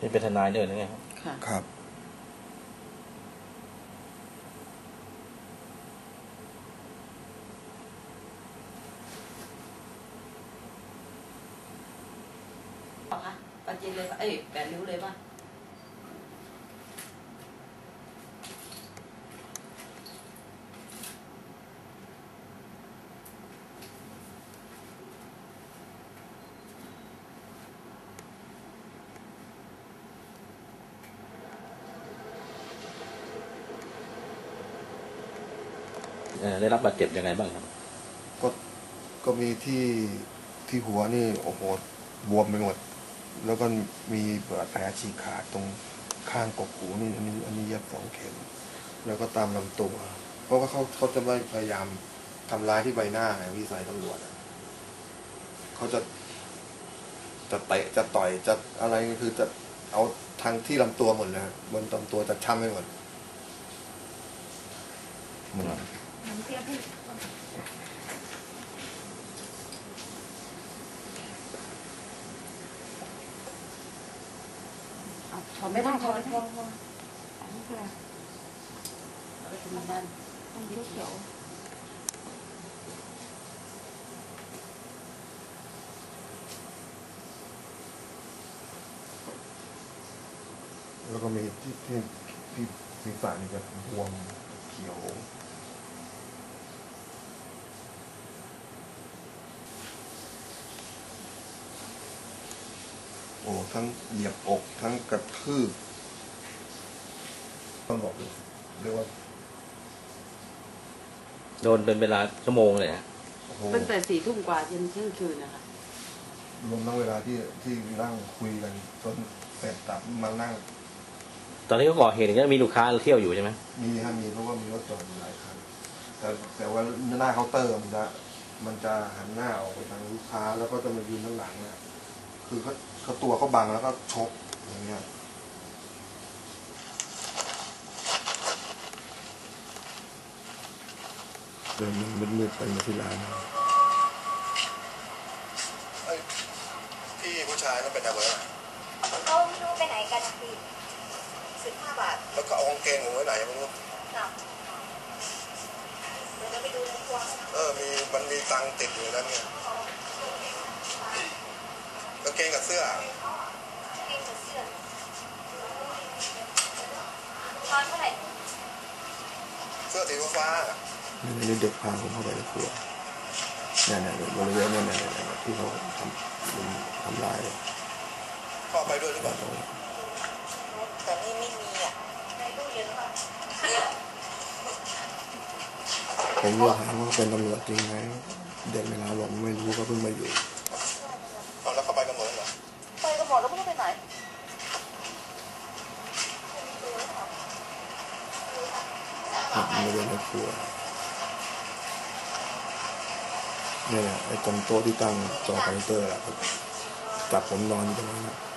เป็นทนายด้วยหรือไงครับคะปัจจินเลยแปดริ้วเลยป่ะได้รับบาดเจ็บยังไงบ้างครับก็มีที่หัวนี่โอ้โหบวมไปหมดแล้วก็มีบาดแผลฉีกขาดตรงข้างกกหูนี่อันนี้เย็บ2 เข็มแล้วก็ตามลำตัวเพราะว่าเขาจะไม่พยายามทำร้ายที่ใบหน้าไงวิสัยตำรวจเขาจะเตะจะต่อยจะอะไรคือจะเอาทางที่ลำตัวหมดเลยบนลำตัวจะช้ำไปหมดถอนไม่ได้ถอนไม่ได้อันนี้คืออะไรเอาไปทำด้านต้องเขียวแล้วก็มีที่ศีรษะนี่จะบวมเขียวโอ้ทั้งเหยียบอกทั้งกระทืบต้องบอกเลยเรียกว่าโดนเป็นเวลาชั่วโมงเลยฮะตั้งแต่4 ทุ่มกว่าจนเที่ยงคืนนะคะรวมทั้งเวลาที่นั่งคุยกันจนเสร็จตับมานั่งตอนที่เขาก่อเหตุก็มีลูกค้าเที่ยวอยู่ใช่ไหมมีเพราะว่ามีรถจอดอยู่หลายคันแต่ว่าหน้าเคาน์เตอร์มันจะหันหน้าออกไปทางลูกค้าแล้วก็จะมายืนข้างหลังเนี่ยคือเขาตัวเขาบังแล้วก็ชกอย่างเงี้ยเดินมืดๆไปมาที่ร้านพี่ผู้ชายนั่นเป็นอะไรเขาไม่รู้ไปไหนกันพี่15 บาทแล้วก็เอากางเกงผมไว้ไหนไม่รู้เดี๋ยวเราไปดูในครัวมันมีตังติดอยู่นั่นไงกางเกงกับเสื้อตอนเท่าไหร่เสื้อสีฟ้านี่เด็กพาผมเข้าไปในครัวเนี่ยบริเวณเนี่ยที่เขาทำลายเข้าไปด้วยหรือเปล่าแต่นี่ไม่มีในตู้เย็นหรือเปล่าผมว่าถามว่าเป็นตำรวจจริงไหมเด็กเวลาบอกไม่รู้ก็เพิ่งมาอยู่แล้วเขาไปกันหมดเหรอไปกันหมดแล้วไม่รู้ไปไหนไม่ได้ในครัวเนี่ยไอ้ตรงโต๊ะที่ตั้งจอคอมพิวเตอร์แหละจับผมนอนอยู่ตรงนั้น